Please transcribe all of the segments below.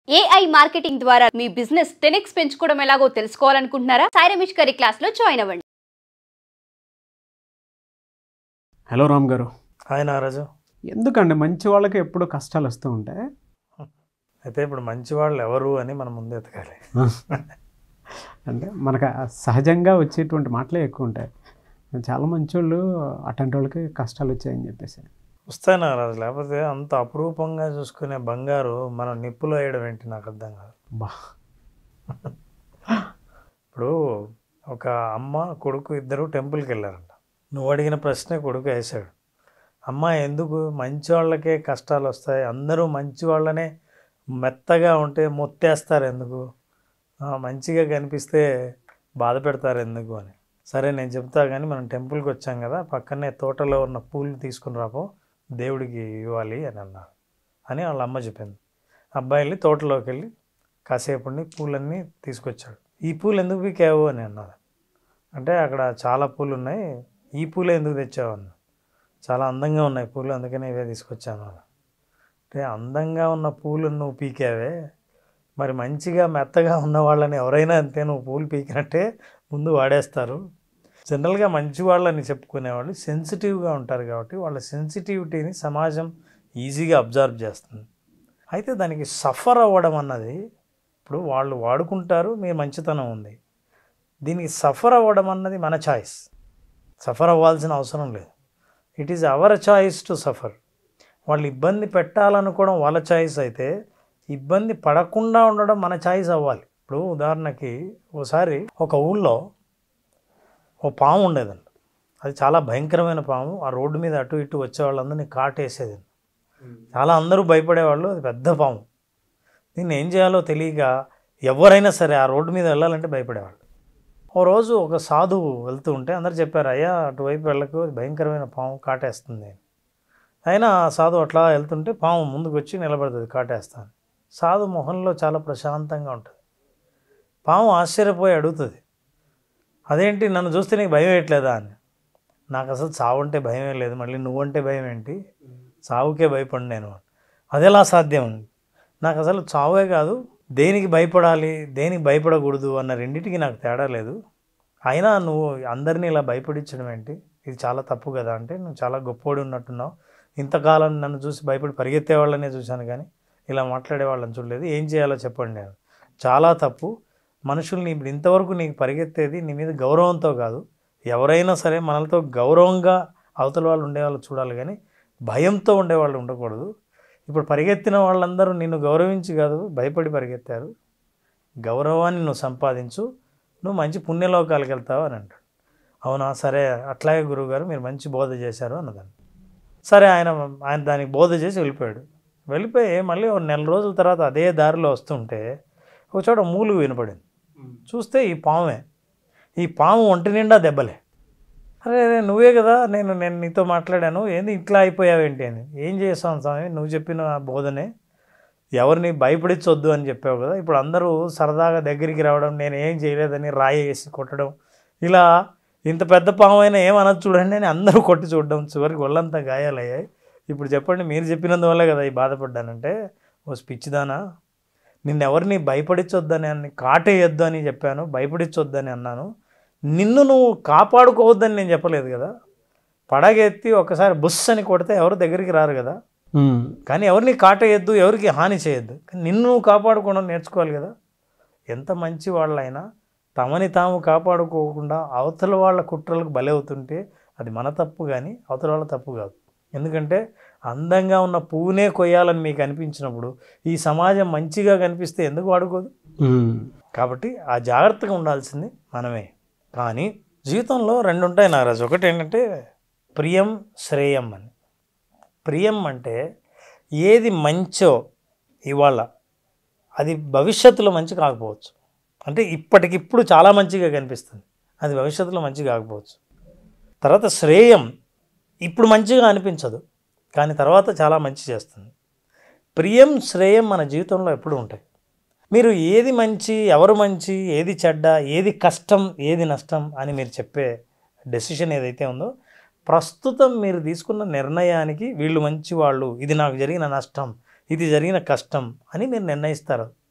AI marketing ద్వారా మీ business 10x పెంచుకోవడం ఎలాగో తెలుసుకోవాలనుకుంటున్నారా? సాయి రమేష్ గారి క్లాస్ లో జాయిన్ అవ్వండి. హలో రామ్ గారు. హాయ్ నాగరాజు. ఎందుకండి మంచి వాళ్ళకి ఎప్పుడు కష్టాలు వస్తూ ఉంటాయి? అయితే ఇప్పుడు మంచి వాళ్ళు ఎవరు అని మనం ముందు ఎతకాలి. అంటే మనకు సహజంగా వచ్చేటువంటి మాటలే ఎక్కువ ఉంటాయి. చాలా మంచి వాళ్ళు అటువంటి వాళ్ళకి కష్టాలు వచ్చాయని చెప్పేసి వస్తాయి నాగరాజు. లేకపోతే అంత అపురూపంగా చూసుకునే బంగారు మనం నిప్పులో వేయడం ఏంటి నాకు అర్థం కాదు. బా ఇప్పుడు ఒక అమ్మ కొడుకు ఇద్దరు టెంపుల్కి వెళ్ళారంట. నువ్వు అడిగిన ప్రశ్నే కొడుకు వేసాడు. అమ్మ ఎందుకు మంచి వాళ్ళకే కష్టాలు వస్తాయి, అందరూ మంచి వాళ్ళనే మెత్తగా ఉంటే మొత్తేస్తారు ఎందుకు, మంచిగా కనిపిస్తే బాధ పెడతారు ఎందుకు అని. సరే నేను చెప్తా కానీ మనం టెంపుల్కి వచ్చాం కదా, పక్కనే తోటలో ఉన్న పూలు తీసుకుని రాపో, దేవుడికి ఇవ్వాలి అని అన్నారు అని వాళ్ళ అమ్మ చెప్పింది. అబ్బాయి వెళ్ళి తోటలోకి వెళ్ళి కాసేపుని పూలన్నీ తీసుకొచ్చాడు. ఈ పూలు ఎందుకు పీకావు అని అన్నారు. అంటే అక్కడ చాలా పూలు ఉన్నాయి, ఈ పూలే ఎందుకు తెచ్చావు అన్న. చాలా అందంగా ఉన్నాయి పూలు, అందుకనే ఇవే తీసుకొచ్చాను. అంటే అందంగా ఉన్న పూలు నువ్వు పీకావే, మరి మంచిగా మెత్తగా ఉన్న వాళ్ళని ఎవరైనా అంతే, నువ్వు పూలు పీకినట్టే ముందు వాడేస్తారు. జనరల్గా మంచి వాళ్ళని చెప్పుకునేవాళ్ళు సెన్సిటివ్గా ఉంటారు కాబట్టి వాళ్ళ సెన్సిటివిటీని సమాజం ఈజీగా అబ్జర్వ్ చేస్తుంది. అయితే దానికి సఫర్ అవ్వడం అన్నది, ఇప్పుడు వాళ్ళు వాడుకుంటారు, మీ మంచితనం ఉంది, దీనికి సఫర్ అవ్వడం అన్నది మన చాయిస్. సఫర్ అవ్వాల్సిన అవసరం లేదు. It is our choice to suffer. వాళ్ళు ఇబ్బంది పెట్టాలనుకోవడం వాళ్ళ చాయిస్ అయితే, ఇబ్బంది పడకుండా ఉండడం మన చాయిస్ అవ్వాలి. ఇప్పుడు ఉదాహరణకి ఒకసారి ఒక ఊళ్ళో ఓ పాము ఉండేదండి. అది చాలా భయంకరమైన పాము. ఆ రోడ్డు మీద అటు ఇటు వచ్చే వాళ్ళందరినీ కాటేసేదండి. చాలా అందరూ భయపడేవాళ్ళు. అది పెద్ద పాము. దీన్ని ఏం చేయాలో తెలియక ఎవరైనా సరే ఆ రోడ్డు మీద వెళ్ళాలంటే భయపడేవాళ్ళు. ఓ రోజు ఒక సాధువు వెళ్తూ ఉంటే అందరు చెప్పారు, అయ్యా అటువైపు వెళ్ళకు, అది భయంకరమైన పాము కాటేస్తుంది. అయినా సాధువు అట్లా వెళ్తుంటే పాము ముందుకు వచ్చి నిలబడుతుంది కాటేస్తాను. సాధు మొహంలో చాలా ప్రశాంతంగా ఉంటుంది. పాము ఆశ్చర్యపోయి అడుగుతుంది, అదేంటి నన్ను చూస్తే నీకు భయం వేయట్లేదా అని. నాకు అసలు చావు అంటే భయమే లేదు, మళ్ళీ నువ్వంటే భయం ఏంటి, చావుకే భయపడి నేను. అదెలా సాధ్యం? నాకు అసలు చావే కాదు, దేనికి భయపడాలి దేనికి భయపడకూడదు అన్న రెండింటికి నాకు తేడా లేదు. అయినా నువ్వు అందరినీ ఇలా భయపడించడం ఏంటి, ఇది చాలా తప్పు కదా. అంటే నువ్వు చాలా గొప్పోడి ఉన్నట్టున్నావు, ఇంతకాలం నన్ను చూసి భయపడి పరిగెత్తే వాళ్ళనే చూశాను కానీ ఇలా మాట్లాడే వాళ్ళని చూడలేదు, ఏం చేయాలో చెప్పండి నేను. చాలా తప్పు. మనుషుల్ని ఇప్పుడు ఇంతవరకు నీకు పరిగెత్తేది నీ మీద గౌరవంతో కాదు. ఎవరైనా సరే మనలతో గౌరవంగా అవతల వాళ్ళు ఉండేవాళ్ళు చూడాలి కానీ భయంతో ఉండేవాళ్ళు ఉండకూడదు. ఇప్పుడు పరిగెత్తిన వాళ్ళందరూ నిన్ను గౌరవించి కాదు భయపడి పరిగెత్తారు. గౌరవాన్ని నువ్వు సంపాదించు, నువ్వు మంచి పుణ్యలోకాలకు వెళ్తావు అని అంటాడు. అవునా, సరే అట్లాగే గురువుగారు మీరు మంచి బోధ చేశారు అన్నదాన్ని. సరే ఆయన దానికి బోధ చేసి వెళ్ళిపోయాడు. వెళ్ళిపోయి మళ్ళీ ఒక నెల రోజుల తర్వాత అదే దారిలో వస్తుంటే ఒక చోట మూలుగు వినపడింది. చూస్తే ఈ పామే. ఈ పాము ఒంటి నిండా దెబ్బలే. అరే నువ్వే కదా, నేను నీతో మాట్లాడాను, ఏంది ఇట్లా అయిపోయావేంటి అని. ఏం చేస్తాను స్వామి, నువ్వు చెప్పిన బోధనే, ఎవరిని భయపడించొద్దు అని చెప్పావు కదా, ఇప్పుడు అందరూ సరదాగా దగ్గరికి రావడం, నేను ఏం చేయలేదని రాయి వేసి కొట్టడం, ఇలా ఇంత పెద్ద పాము అయినా ఏమనొచ్చు చూడండి అని అందరూ కొట్టి చూడడం, చివరికి ఒళ్ళంతా గాయాలయ్యాయి. ఇప్పుడు చెప్పండి, మీరు చెప్పినందువల్లే కదా ఈ బాధపడ్డానంటే, ఓ పిచ్చిదానా, నిన్నెవరిని భయపడించొద్దని అని కాటేయొద్దు అని చెప్పాను, భయపడించొద్దని అన్నాను, నిన్ను నువ్వు కాపాడుకోవద్దని నేను చెప్పలేదు కదా. పడగెత్తి ఒకసారి బుస్ అని కొడితే ఎవరు దగ్గరికి రారు కదా, కానీ ఎవరిని కాటేయద్దు, ఎవరికి హాని చేయొద్దు, నిన్ను నువ్వు కాపాడుకోవడం నేర్చుకోవాలి కదా. ఎంత మంచి వాళ్ళైనా తమని తాము కాపాడుకోకుండా అవతల వాళ్ళ కుట్రలకు బలవుతుంటే అది మన తప్పు కానీ అవతల వాళ్ళ తప్పు కాదు. ఎందుకంటే అందంగా ఉన్న పువ్వునే కొయ్యాలని మీకు అనిపించినప్పుడు ఈ సమాజం మంచిగా కనిపిస్తే ఎందుకు వాడుకోదు? కాబట్టి ఆ జాగ్రత్తగా ఉండాల్సింది మనమే. కానీ జీవితంలో రెండు ఉంటాయి నాగరాజు. ఒకటి ఏంటంటే ప్రియం, శ్రేయం అని. ప్రియం అంటే ఏది మంచో ఇవాళ అది భవిష్యత్తులో మంచి కాకపోవచ్చు. అంటే ఇప్పటికిప్పుడు చాలా మంచిగా కనిపిస్తుంది, అది భవిష్యత్తులో మంచి కాకపోవచ్చు. తర్వాత శ్రేయం ఇప్పుడు మంచిగా అనిపించదు కానీ తర్వాత చాలా మంచి చేస్తుంది. ప్రియం, శ్రేయం మన జీవితంలో ఎప్పుడు ఉంటాయి. మీరు ఏది మంచి, ఎవరు మంచి, ఏది చెడ్డ, ఏది కష్టం, ఏది నష్టం అని మీరు చెప్పే డెసిషన్ ఏదైతే ఉందో, ప్రస్తుతం మీరు తీసుకున్న నిర్ణయానికి వీళ్ళు మంచి వాళ్ళు, ఇది నాకు జరిగిన నష్టం, ఇది జరిగిన కష్టం అని మీరు నిర్ణయిస్తారు.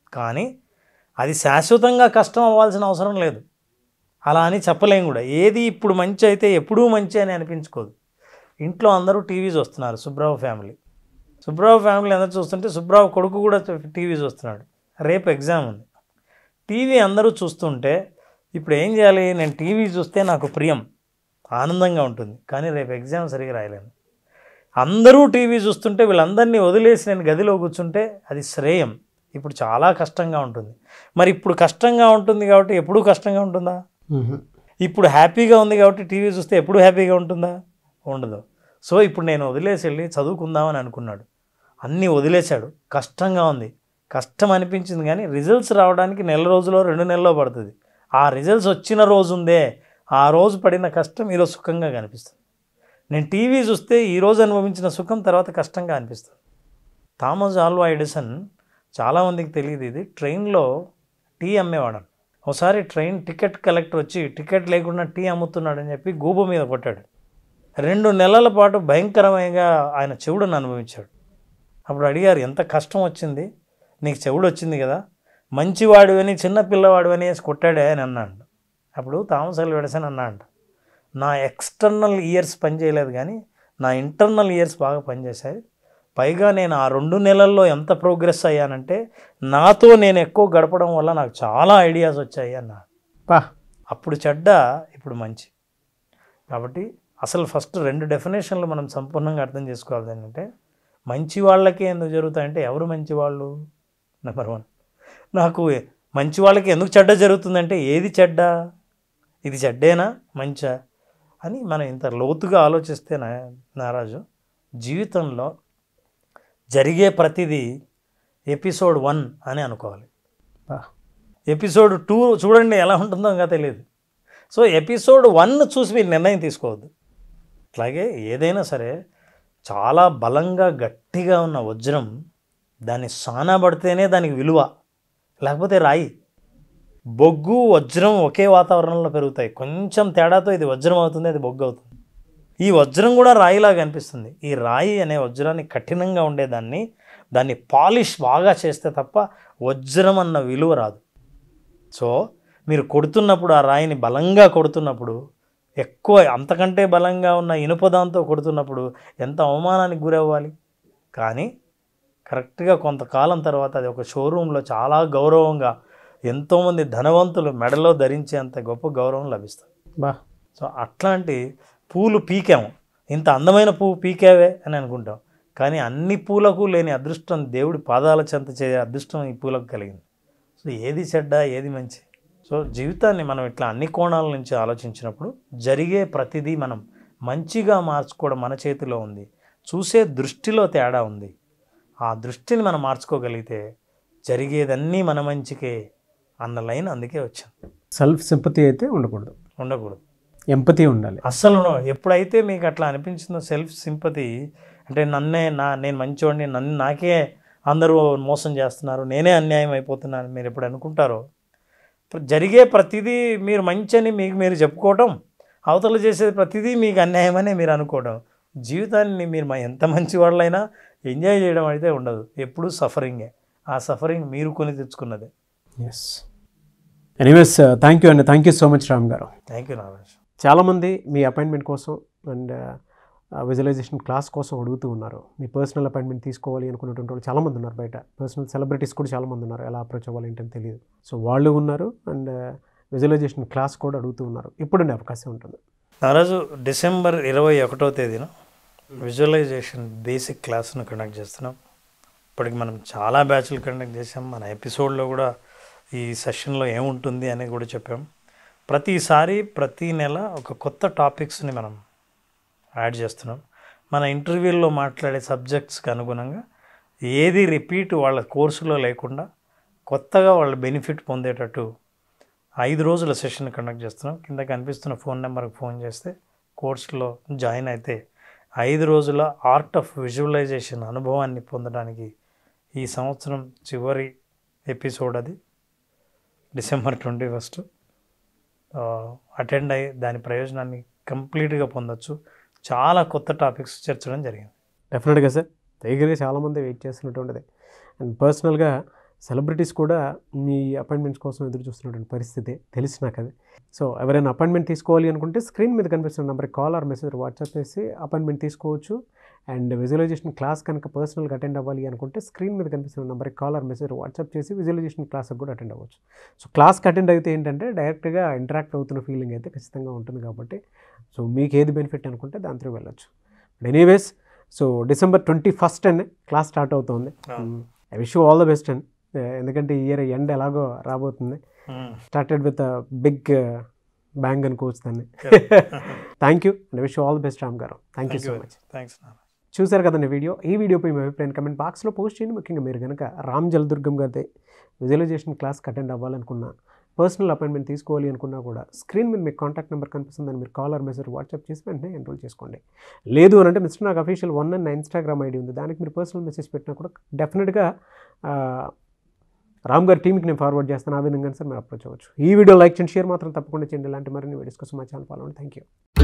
కానీ అది శాశ్వతంగా కష్టం అవ్వాల్సిన అవసరం లేదు. అలా అని చెప్పలేం కూడా. ఏది ఇప్పుడు మంచి అయితే ఎప్పుడూ మంచి అని అనిపించుకోదు. ఇంట్లో అందరూ టీవీ చూస్తున్నారు. సుబ్రావు ఫ్యామిలీ అందరూ చూస్తుంటే సుబ్రావు కొడుకు కూడా టీవీ చూస్తున్నాడు. రేపు ఎగ్జామ్ ఉంది. టీవీ అందరూ చూస్తుంటే ఇప్పుడు ఏం చేయాలి? నేను టీవీ చూస్తే నాకు ప్రియం, ఆనందంగా ఉంటుంది, కానీ రేపు ఎగ్జామ్ సరిగా రాయలేను. అందరూ టీవీ చూస్తుంటే వీళ్ళందరినీ వదిలేసి నేను గదిలో కూర్చుంటే అది శ్రేయం. ఇప్పుడు చాలా కష్టంగా ఉంటుంది. మరి ఇప్పుడు కష్టంగా ఉంటుంది కాబట్టి ఎప్పుడూ కష్టంగా ఉంటుందా? ఇప్పుడు హ్యాపీగా ఉంది కాబట్టి టీవీ చూస్తే ఎప్పుడు హ్యాపీగా ఉంటుందా? ఉండదు. సో ఇప్పుడు నేను వదిలేసి వెళ్ళి చదువుకుందామని అనుకున్నాడు, అన్నీ వదిలేశాడు. కష్టంగా ఉంది, కష్టం అనిపించింది, కానీ రిజల్ట్స్ రావడానికి 1 రోజులో 2 నెలల్లో పడుతుంది. ఆ రిజల్ట్స్ వచ్చిన రోజు ఉందే, ఆ రోజు పడిన కష్టం ఈరోజు సుఖంగా కనిపిస్తుంది. నేను టీవీ చూస్తే ఈరోజు అనుభవించిన సుఖం తర్వాత కష్టంగా అనిపిస్తుంది. థామస్ ఆల్వా ఎడిసన్, చాలామందికి తెలియదు ఇది, ట్రైన్లో టీ అమ్మేవాడు. ఒకసారి ట్రైన్ టికెట్ కలెక్టర్ వచ్చి టికెట్ లేకుండా టీ అమ్ముతున్నాడని చెప్పి గూబ మీద కొట్టాడు. 2 నెలల పాటు భయంకరమైన ఆయన చెవుడును అనుభవించాడు. అప్పుడు అడిగారు, ఎంత కష్టం వచ్చింది నీకు, చెవుడు వచ్చింది కదా, మంచివాడివని చిన్న పిల్లవాడివని వేసి కొట్టాడే అని అన్నాడు. అప్పుడు థామస్ ఆల్వా ఎడిసన్ అన్నాడు, నా ఎక్స్టర్నల్ ఇయర్స్ పనిచేయలేదు కానీ నా ఇంటర్నల్ ఇయర్స్ బాగా పనిచేశాయి. పైగా నేను ఆ 2 నెలల్లో ఎంత ప్రోగ్రెస్ అయ్యానంటే నాతో నేను ఎక్కువ గడపడం వల్ల నాకు చాలా ఐడియాస్ వచ్చాయి అన్నాడు. అప్పుడు చెడ్డ, ఇప్పుడు మంచి. కాబట్టి అసలు ఫస్ట్ 2 డెఫినేషన్లు మనం సంపూర్ణంగా అర్థం చేసుకోవాలి. ఏంటంటే మంచి వాళ్ళకి ఎందుకు జరుగుతాయంటే ఎవరు మంచివాళ్ళు? నెంబర్ 1. నాకు మంచి వాళ్ళకి ఎందుకు చెడ్డ జరుగుతుందంటే ఏది చెడ్డ, ఇది చెడ్డేనా మంచా అని మనం ఇంత లోతుగా ఆలోచిస్తే నారాజు, జీవితంలో జరిగే ప్రతిదీ ఎపిసోడ్ 1 అని అనుకోవాలి. ఎపిసోడ్ 2 చూడండి ఎలా ఉంటుందో ఇంకా తెలియదు. సో ఎపిసోడ్ 1 చూసి మీరు నిర్ణయం తీసుకోవద్దు. అట్లాగే ఏదైనా సరే చాలా బలంగా గట్టిగా ఉన్న వజ్రం, దాన్ని సానబడితేనే దానికి విలువ, లేకపోతే రాయి. బొగ్గు వజ్రం ఒకే వాతావరణంలో పెరుగుతాయి, కొంచెం తేడాతో ఇది వజ్రం అవుతుంది, అది బొగ్గు అవుతుంది. ఈ వజ్రం కూడా రాయిలాగా అనిపిస్తుంది. ఈ రాయి అనే వజ్రాన్ని కఠినంగా దాన్ని పాలిష్ బాగా చేస్తే తప్ప వజ్రం అన్న విలువ రాదు. సో మీరు కొడుతున్నప్పుడు, ఆ రాయిని బలంగా కొడుతున్నప్పుడు, ఎక్కువ అంతకంటే బలంగా ఉన్న ఇనుపదాంతో కొడుతున్నప్పుడు ఎంత అవమానానికి గురవ్వాలి. కానీ కరెక్ట్గా కొంతకాలం తర్వాత అది ఒక షోరూంలో చాలా గౌరవంగా, ఎంతోమంది ధనవంతులు మెడలో ధరించేంత గొప్ప గౌరవం లభిస్తుంది. సో అట్లాంటి పూలు పీకాము, ఇంత అందమైన పువ్వు పీకావే అని అనుకుంటాం, కానీ అన్ని పూలకు లేని అదృష్టం దేవుడి పాదాల చెంత చేసే అదృష్టం ఈ పూలకు కలిగింది. సో ఏది చెడ్డ, ఏది మంచి? సో జీవితాన్ని మనం ఇట్లా అన్ని కోణాల నుంచి ఆలోచించినప్పుడు జరిగే ప్రతిదీ మనం మంచిగా మార్చుకోవడం మన చేతిలో ఉంది. చూసే దృష్టిలో తేడా ఉంది. ఆ దృష్టిని మనం మార్చుకోగలిగితే జరిగేదన్నీ మన మంచికే అన్న లైన్ అందుకే వచ్చింది. సెల్ఫ్ సింపతి అయితే ఉండకూడదు, ఎంపతి ఉండాలి. అస్సలు ఎప్పుడైతే మీకు అట్లా అనిపించిందో సెల్ఫ్ సింపతి అంటే నేను మంచివాడిని, నాకే అందరూ మోసం చేస్తున్నారు, నేనే అన్యాయం అయిపోతున్నాను మీరు ఎప్పుడు అనుకుంటారో, జరిగే ప్రతిదీ మీరు మంచి అని మీకు మీరు చెప్పుకోవటం, అవతల చేసేది ప్రతిదీ మీకు అన్యాయమనే మీరు అనుకోవడం, జీవితాన్ని మీరు ఎంత మంచి వాళ్ళైనా ఎంజాయ్ చేయడం అయితే ఉండదు, ఎప్పుడూ సఫరింగే. ఆ సఫరింగ్ మీరు కొని తెచ్చుకున్నదే. ఎస్. ఎనీవేస్ థ్యాంక్ యూ అండి, thank you so much Ram గారు. Thank you Nagesh. చాలామంది మీ అపాయింట్మెంట్ కోసం అండ్ విజువలైజేషన్ క్లాస్ కోసం అడుగుతూ ఉన్నారు. మీ పర్సనల్ అపాయింట్మెంట్ తీసుకోవాలి అనుకున్నటువంటి వాళ్ళు చాలామంది ఉన్నారు బయట. పర్సనల్ సెలబ్రిటీస్ కూడా చాలామంది ఉన్నారు, ఎలా అప్రోచ్ అవ్వాలి ఏంటని తెలియదు. సో వాళ్ళు ఉన్నారు అండ్ విజువలైజేషన్ క్లాస్ కూడా అడుగుతూ ఉన్నారు. ఇప్పుడు అవకాశం ఉంటుంది. నారాజు డిసెంబర్ 21వ తేదీన విజువలైజేషన్ బేసిక్ క్లాస్ను కండక్ట్ చేస్తున్నాం. ఇప్పటికి మనం చాలా బ్యాచ్లు కండక్ట్ చేసాం. మన ఎపిసోడ్లో కూడా ఈ సెషన్లో ఏముంటుంది అని కూడా చెప్పాం. ప్రతిసారి ప్రతి నెల ఒక కొత్త టాపిక్స్ని మనం యాడ్ చేస్తున్నాం. మన ఇంటర్వ్యూల్లో మాట్లాడే సబ్జెక్ట్స్కి అనుగుణంగా ఏది రిపీట్ వాళ్ళ కోర్సులో లేకుండా కొత్తగా వాళ్ళ బెనిఫిట్ పొందేటట్టు 5 రోజుల సెషన్ కండక్ట్ చేస్తున్నాం. కింద కనిపిస్తున్న ఫోన్ నెంబర్కి ఫోన్ చేస్తే కోర్సులో జాయిన్ అయితే 5 రోజుల ఆర్ట్ ఆఫ్ విజువలైజేషన్ అనుభవాన్ని పొందడానికి ఈ సంవత్సరం చివరి ఎపిసోడ్ అది డిసెంబర్ 21 అటెండ్ అయ్యి దాని ప్రయోజనాన్ని కంప్లీట్గా పొందొచ్చు. చాలా కొత్త టాపిక్స్ చేర్చడం జరిగింది. డెఫినెట్గా సార్, దగ్గరగా చాలామంది వెయిట్ చేస్తున్నటువంటిది. అండ్ పర్సనల్గా సెలబ్రిటీస్ కూడా మీ అపాయింట్మెంట్స్ కోసం ఎదురు చూస్తున్నటువంటి పరిస్థితి తెలుసు నాకు అది. సో ఎవరైనా అపాయింట్మెంట్ తీసుకోవాలి అనుకుంటే స్క్రీన్ మీద కనిపిస్తున్న నెంబర్కి కాల్ ఆర్ మెసేజ్ వాట్సాప్ చేసి అపాయింట్మెంట్ తీసుకోవచ్చు. అండ్ విజువలైజేషన్ క్లాస్ కనుక పర్సనల్గా అటెండ్ అవ్వాలి అనుకుంటే స్క్రీన్ మీద కనిపిస్తున్న నెంబర్కి కాల్ ఆర్ మెసేజ్ వాట్సాప్ చేసి విజువలైజేషన్ క్లాస్కి కూడా అటెండ్ అవ్వచ్చు. సో క్లాస్కి అటెండ్ అయితే ఏంటంటే డైరెక్ట్గా ఇంటరాక్ట్ అవుతున్న ఫీలింగ్ అయితే ఖచ్చితంగా ఉంటుంది కాబట్టి సో మీకు ఏది బెనిఫిట్ అనుకుంటే దాంతో వెళ్ళొచ్చు. ఎనీవేస్ సో December 21st అండి క్లాస్ స్టార్ట్ అవుతుంది. I wish you all the best అండి. ఎందుకంటే ఈ ఇయర్ ఎండ్ ఎలాగో రాబోతుంది. స్టార్టెడ్ విత్ బిగ్ బ్యాంగ్ అనుకోవచ్చు దాన్ని. Thank you and wish you all the best Ram గారు. Thank you so much. చూసారు కదండి వీడియో. ఈ వీడియోపై మీ అభిప్రాయం కమెంట్ బాక్స్లో పోస్ట్ చేయండి. ముఖ్యంగా మీరు కనుక రామ్ జలదుర్గం గారి విజువలైజేషన్ క్లాస్కి అటెండ్ అవ్వాలనుకున్నా, పర్సనల్ అపాయింట్మెంట్ తీసుకోవాలి అనుకున్నా కూడా స్క్రీన్ మీద మీకు కాంటాక్ట్ నెంబర్ కనిపిస్తుందని మీరు కాల్ ఆర్ మెసేజ్ వాట్సాప్ చేసి వెంటనే ఎన్రోల్ చేసుకోండి. లేదు అని అంటే మిస్టర్ నాకు అఫీషియల్ 1 అని నా ఇన్స్టాగ్రామ్ ఐడి ఉంది, దానికి మీరు పర్సనల్ మెసేజ్ పెట్టినా కూడా డెఫినెట్గా రామ్ గారి టీమ్కి నేను ఫార్వర్డ్ చేస్తాను. ఆ విధంగా సార్ మీరు అప్రోచ్ అవ్వచ్చు. ఈ వీడియో లైక్ చేయండి, షేర్ మాత్రం తప్పకుండా చేయండి. ఇలాంటి మరిన్ని వీడియోస్ కోసం మా ఛానల్ ఫాలో అవ్వండి. Thank you.